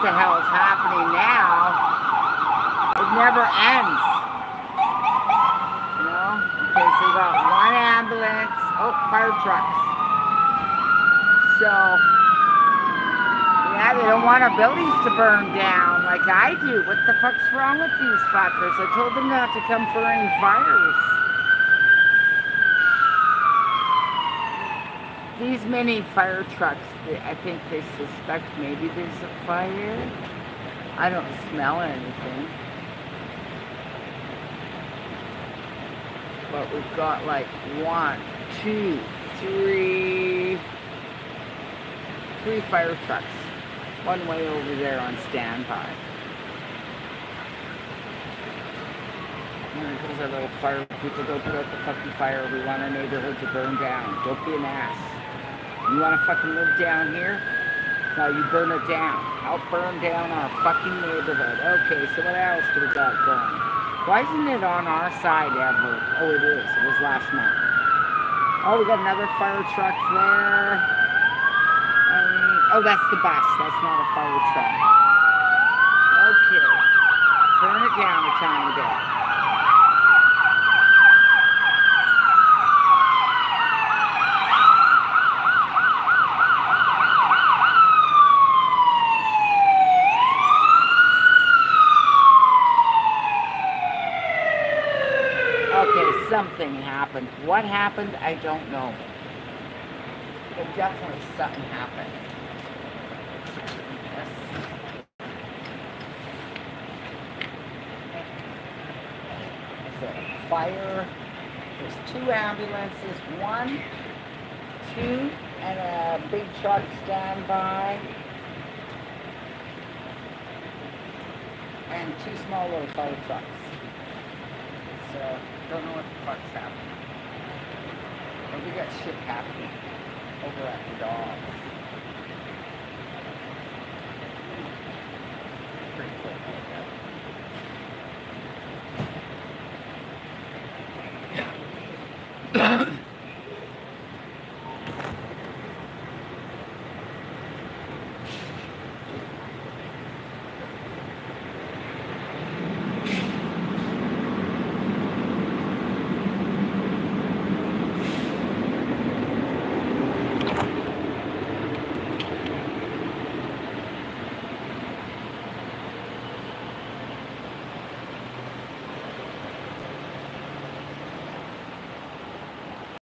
the hell is happening now. It never ends. You know? Okay, so we got one ambulance. Oh, fire trucks. So, yeah, they don't want our buildings to burn down like I do. What the fuck's wrong with these fuckers? I told them not to come for any fires. These mini fire trucks, I think they suspect maybe there's a fire. I don't smell anything. But we've got like 1, 2, 3 fire trucks. One way over there on standby. Here goes our little fire people. Don't put out the fucking fire. We want our neighborhood to burn down. Don't be an ass. You want to fucking live down here? No, you burn it down. I'll burn down our fucking neighborhood. Okay, so what else do we got going? Why isn't it on our side ever? Oh, it is. It was last month. Oh, we got another fire truck there. Oh, that's the bus. That's not a fire truck. Okay. Turn it down a tiny bit. Okay, something happened. What happened, I don't know. But definitely something happened. Yes. There's a fire. There's 2 ambulances. 1, 2, and a big truck standby. And 2 small little fire trucks. So, don't know what the fuck's happening. But we got shit happening over at the dogs. Pretty cool, like that.